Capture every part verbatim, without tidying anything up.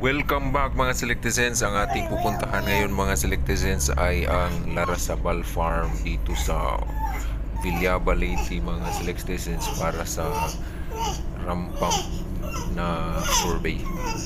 Welcome back mga Selectizens. Ang ating pupuntahan ngayon mga Selectizens ay ang Larrazabal Farm dito sa Villaba, Leyte mga Selectizens para sa rampang na survey.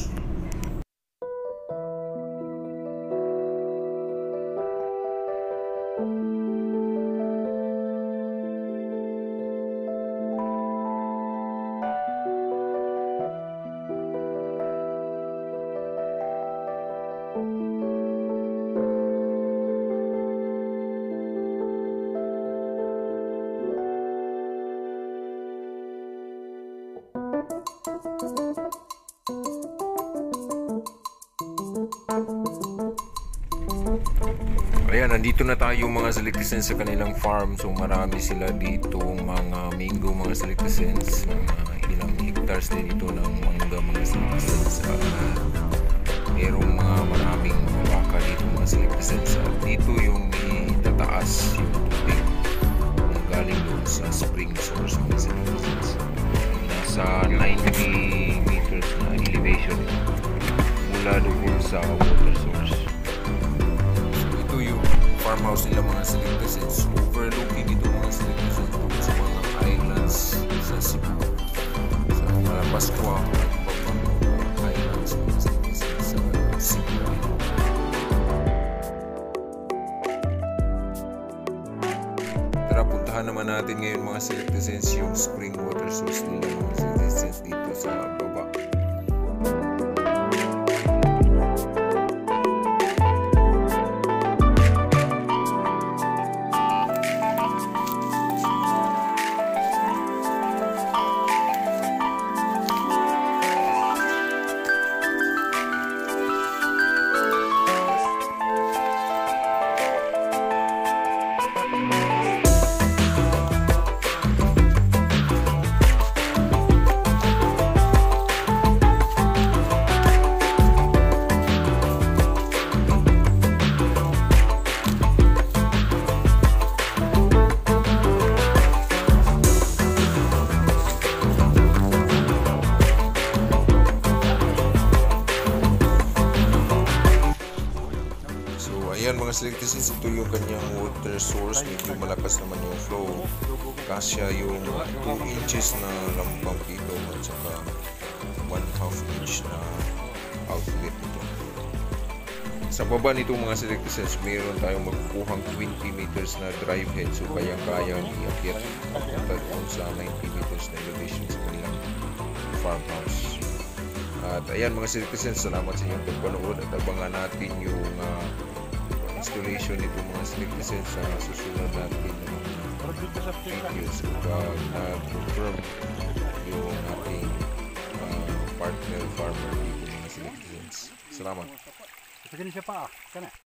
Ayan, nandito na tayo mga Selectizens sa kanilang farm. So marami sila dito mga mango mga Selectizens, mga ilang hectares din dito ng mangga mga Selectizens. Uh, merong mga maraming baka dito mga Selectizens. At dito yung itataas yung tubig na galing doon sa spring source mga Selectizens. Nasa ninety meters na elevation mula doon sa water source. Farmhouse nila mga Selectizens, overlooking ito mga Selectizens doon sa mga islands sa Cebu, sa uh, Pascua at ibang mga islands mga Selectizens sa Cebu. Tara, puntahan naman natin ngayon mga Selectizens yung spring water source nila mga Selectizens dito sa baba. Ayan mga Selectizens, ito yung kanyang water source. Medyo malakas naman yung flow. Kasya yung two inches na lampang dito at saka one half inch na outlet nito. Sa baba nito mga Selectizens, mayroon tayong magkukuhang twenty meters na drive head. So kayang-kayang iakyat papunta doon sa ninety meters na elevation sa kanilang farmhouse. At ayan mga Selectizens, salamat sa inyong pagpanood at abangan natin yung uh, installation nito mga Selectizens sa susunod natin ng videos kapag na-confirm yung ating uh, partner farmer dito mga Selectizens. Salamat.